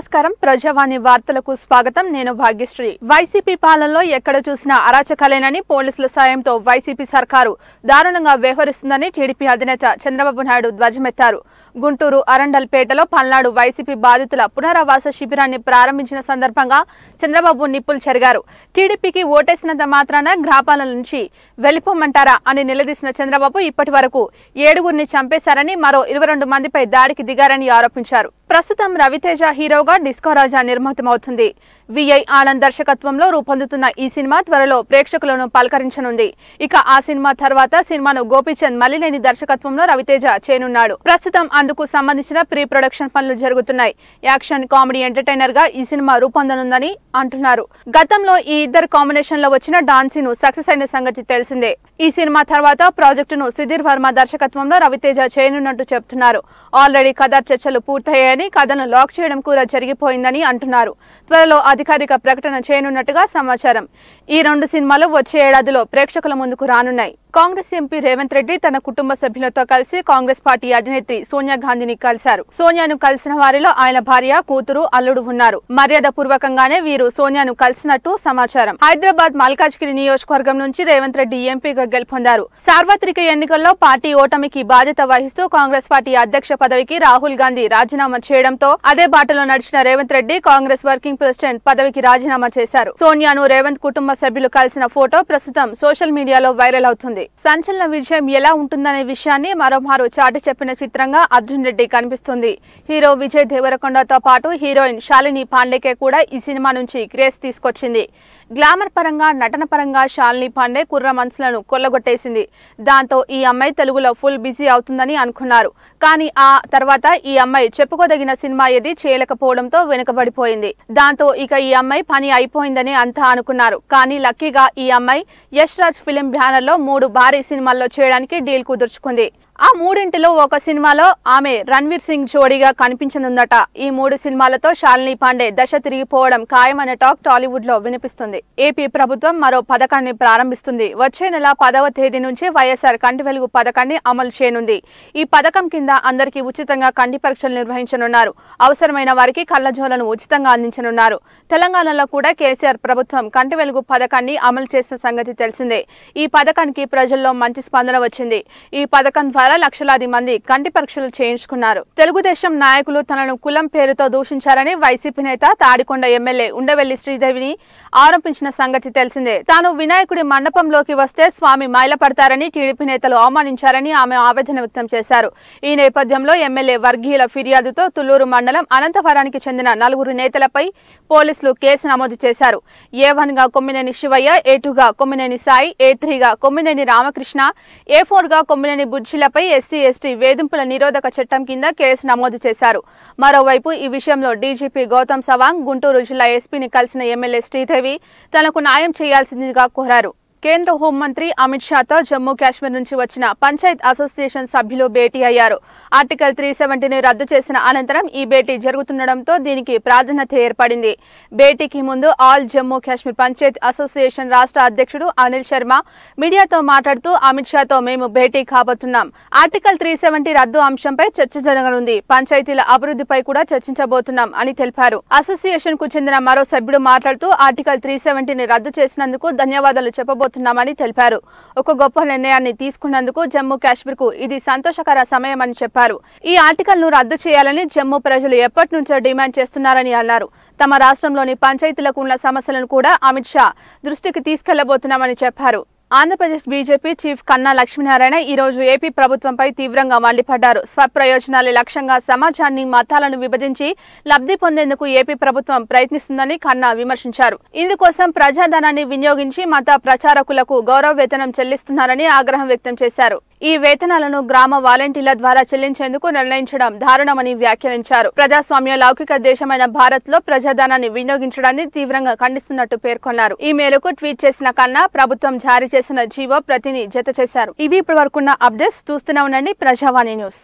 నమస్కారం ప్రజావాణి వార్తలకు స్వాగతం నేను భాగ్యశ్రీ వైసీపీ పాలనలో ఎక్కడ చూసినా అరాచకాలేనని పోలీసుల సాయంతో వైసీపీ సర్కారు దారుణంగా వ్యవహరిస్తుందని టీడీపీ అధినేత చంద్రబాబు నాయుడు ధ్వజమెత్తారు గుంటూరు అరండల్పేటలో పల్నాడు వైసీపీ బాధితుల పునరావాస శిబిరాన్ని ప్రారంభించిన సందర్భంగా చంద్రబాబు నిప్పులు చెరిగారు టీడీపీకి ఓటేసినంత మాత్రాన గ్రామాల నుంచి వెళ్లిపోమంటారా అని నిలదీసిన చంద్రబాబు ఇప్పటివరకు 7గురిని చంపేశారని మరో 22 మందిపై దాడికి దిగారని ఆరోపించారు ప్రస్తుతం రవితేజ హీరోగా డిస్కో రాజా నిర్మితమవుతుంది విఐ ఆనంద్ దర్శకత్వంలో రూపొందుతున్న ఈ సినిమా త్వరలో ప్రేక్షకులను పలకరించనుంది ఇక ఆ సినిమా తర్వాత సినిమాను గోపీచంద్ మలినేని దర్శకత్వంలో రవితేజ చేయనున్నాడు ప్రస్తుతం అందుకు సంబంధించిన ప్రీ ప్రొడక్షన్ పనులు జరుగుతున్నాయి యాక్షన్ కామెడీ ఎంటర్టైనర్ గా ఈ సినిమా రూపొందనుందని అంటున్నారు గతంలో ఈ ఇద్దరు కాంబినేషన్ లో వచ్చిన డాన్సీను సక్సెస్ అయిన సంగతి తెలిసిందే ఈ సినిమా తర్వాత ప్రాజెక్టును సుధీర్ వర్మ దర్శకత్వంలో రవితేజ చేయనున్నట్టు చెబుతున్నారు ఆల్రెడీ కథ చర్చలు పూర్తయ్యాయని కథను లాక్ చేయడం కూడా జరిగిపోయిందని అంటున్నారు త్వరలో అధికారిక ప్రకటన చేయనున్నట్టుగా సమాచారం ఈ 2 సినిమాలు వచ్చే ఏడాదిలో ప్రేక్షకుల ముందుకు రానున్నాయి కాంగ్రెస్ ఎంపీ రేవంత్ రెడ్డి తన కుటుంబ సభ్యులతో కలిసి కాంగ్రెస్ పార్టీ అధినేత్రి సోనియా గాంధీని కలిశారు సోనియాను కలిసిన వారిలో ఆయన భార్య కూతురు అల్లుడు ఉన్నారు మర్యాద పూర్వకంగానే వీరు సోనియాను కలిసినట్టు సమాచారం హైదరాబాద్ మల్కాజ్గిరి నియోజకవర్గం నుంచి రేవంత్ రెడ్డి ఎంపీగా గెలుపొందారు సార్వత్రిక ఎన్నికల్లో పార్టీ ఓటమికి బాధ్యత వహిస్తూ కాంగ్రెస్ పార్టీ అధ్యక్ష పదవికి రాహుల్ గాంధీ రాజీనామా చేయడంతో అదే బాటలో నడిచిన రేవంత్ రెడ్డి కాంగ్రెస్ వర్కింగ్ ప్రెసిడెంట్ పదవికి రాజీనామా చేశారు సోనియాను రేవంత్ కుటుంబ సభ్యులు కలిసిన ఫోటో ప్రస్తుతం సోషల్ మీడియాలో వైరల్ అవుతుంది సంచలన విజయం ఎలా ఉంటుందనే విషయాన్ని మరోమారు చాటి చెప్పిన చిత్రంగా అర్జున్ రెడ్డి కనిపిస్తుంది హీరో విజయ్ దేవరకొండతో పాటు హీరోయిన్ శాలిని పాండేకే కూడా ఈ సినిమా నుంచి క్రేజ్ తీసుకొచ్చింది గ్లామర్ పరంగా నటన పరంగా శాలిని పాండే కుర్ర మనసులను కొల్లగొట్టేసింది దాంతో ఈ అమ్మాయి తెలుగులో ఫుల్ బిజీ అవుతుందని అనుకున్నారు కానీ ఆ తర్వాత ఈ అమ్మాయి చెప్పుకోదగిన సినిమా ఏది చేయలేకపోవడంతో వెనుకబడిపోయింది దాంతో ఇక ఈ అమ్మాయి పని అయిపోయిందని అంతా అనుకున్నారు కానీ లక్కీగా ఈ అమ్మాయి యష్ రాజ్ ఫిలిం బ్యానర్ లో 3 భారీ సినిమాల్లో చేయడానికి డీల్ కుదుర్చుకుంది ఆ 3 ఒక సినిమాలో ఆమె రణ్వీర్ సింగ్ జోడీగా కనిపించనుందట ఈ 3 సినిమాలతో శాలిని పాండే దశ తిరిగిపోవడం ఖాయమనే టాక్ టాలీవుడ్ లో వినిపిస్తుంది ఏపీ ప్రభుత్వం మరో పథకాన్ని ప్రారంభిస్తుంది వచ్చే నెల 10వ తేదీ నుంచి వైఎస్ఆర్ కంటి వెలుగు పథకాన్ని అమలు చేయనుంది ఈ పథకం కింద అందరికీ ఉచితంగా కంటి పరీక్షలు నిర్వహించనున్నారు అవసరమైన వారికి కళ్లజోలను ఉచితంగా అందించనున్నారు తెలంగాణలో కూడా కేసీఆర్ ప్రభుత్వం కంటి వెలుగు పథకాన్ని అమలు చేసిన సంగతి తెలిసిందే ఈ పథకానికి ప్రజల్లో మంచి స్పందన వచ్చింది ఈ పథకం ద్వారా లక్షలాది మంది కంటి పరీక్షలు చేయించుకున్నారు తెలుగుదేశం నాయకులు తనను కులం పేరుతో దూషించారని వైసీపీ నేత తాడికొండ ఎమ్మెల్యే ఉండవెల్లి శ్రీదేవిని ఆరోపించిన సంగతి తెలిసిందే తాను వినాయకుడి మండపంలోకి వస్తే స్వామి మైలపడతారని టీడీపీ నేతలు అవమానించారని ఆమె ఆవేదన వ్యక్తం చేశారు ఈ నేపథ్యంలో ఎమ్మెల్యే వర్గీయుల ఫిర్యాదుతో తుళ్లూరు మండలం అనంతవరానికి చెందిన 4 నేతలపై పోలీసులు కేసు నమోదు చేశారు A1 గా కొమ్మినేని శివయ్య A2 గా కొమ్మినేని సాయి A3 గా కొమ్మినేని రామకృష్ణ A4 గా కొమ్మినేని బుజ్జిలపై ఎస్సీ ఎస్టీ వేధింపుల నిరోధక చట్టం కింద కేసు నమోదు చేశారు మరోవైపు ఈ విషయంలో డీజీపీ గౌతమ్ సవాంగ్ గుంటూరు జిల్లా ఎస్పీని కలిసిన ఎమ్మెల్యే శ్రీదేవి తనకు న్యాయం చేయాల్సిందిగా కోరారు కేంద్ర హోంమంత్రి అమిత్ షాతో జమ్మూ కాశ్మీర్ నుంచి వచ్చిన పంచాయత్ అసోసియేషన్ సభ్యులు భేటీ అయ్యారు ఆర్టికల్ 370ని రద్దు చేసిన అనంతరం ఈ భేటీ జరుగుతుండటంతో దీనికి ప్రాధాన్యత ఏర్పడింది భేటీకి ముందు ఆల్ జమ్మూ కాశ్మీర్ పంచాయత్ అసోసియేషన్ రాష్ట్ర అధ్యక్షుడు అనిల్ శర్మ మీడియాతో మాట్లాడుతూ అమిత్ షాతో మేము భేటీ కాబోతున్నాం ఆర్టికల్ 370 రద్దు అంశంపై చర్చ జరగనుంది పంచాయతీల అభివృద్ధిపై కూడా చర్చించబోతున్నాం అని తెలిపారు అసోసియేషన్ కు చెందిన మరో సభ్యుడు మాట్లాడుతూ ఆర్టికల్ 370ని రద్దు చేసినందుకు ధన్యవాదాలు చెప్పబోతున్నారు తెలిపారు ఒక గొప్ప నిర్ణయాన్ని తీసుకున్నందుకు జమ్మూ కాశ్మీర్ కు ఇది సంతోషకర సమయమని చెప్పారు ఈ ఆర్టికల్ ను రద్దు చేయాలని జమ్మూ ప్రజలు ఎప్పటి నుంచో డిమాండ్ చేస్తున్నారని అన్నారు తమ రాష్ట్రంలోని పంచాయతీలకు ఉన్న సమస్యలను కూడా అమిత్ షా దృష్టికి తీసుకెళ్లబోతున్నామని చెప్పారు ఆంధ్రప్రదేశ్ బీజేపీ చీఫ్ కన్నా లక్ష్మీనారాయణ ఈ రోజు ఏపీ ప్రభుత్వంపై తీవ్రంగా మండిపడ్డారు స్వప్రయోజనాలే లక్ష్యంగా సమాజాన్ని మతాలను విభజించి లబ్ధి పొందేందుకు ఏపీ ప్రభుత్వం ప్రయత్నిస్తుందని కన్నా విమర్శించారు ఇందుకోసం ప్రజాధనాన్ని వినియోగించి మత ప్రచారకులకు గౌరవ వేతనం చెల్లిస్తున్నారని ఆగ్రహం వ్యక్తం చేశారు ఈ వేతనాలను గ్రామ వాలంటీర్ల ద్వారా చెల్లించేందుకు నిర్ణయించడం దారుణమని వ్యాఖ్యానించారు ప్రజాస్వామ్య లౌకిక దేశమైన భారత్ లో ప్రజాధనాన్ని వినియోగించడాన్ని తీవ్రంగా ఖండిస్తున్నట్టు పేర్కొన్నారు ఈ మేరకు ట్వీట్ చేసిన కన్నా ప్రభుత్వం జారీ చేసిన జీవో ప్రతిని జత చేశారు ఇవి ఇప్పటివరకున్న అప్డేట్స్ చూస్తూనే ఉండండి ప్రజావాణి న్యూస్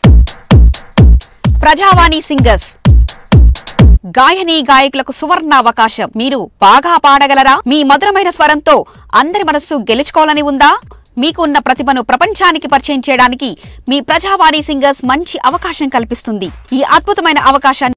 ప్రజావాణి సింగర్స్ గాయని గాయకులకు సువర్ణ అవకాశం మీరు బాగా పాడగలరా మీ మధురమైన స్వరంతో అందరి మనస్సు గెలుచుకోవాలని ఉందా మీకు ఉన్న ప్రతిభను ప్రపంచానికి పరిచయం చేయడానికి మీ ప్రజావాణి సింగర్స్ మంచి అవకాశం కల్పిస్తుంది ఈ అద్భుతమైన అవకాశాన్ని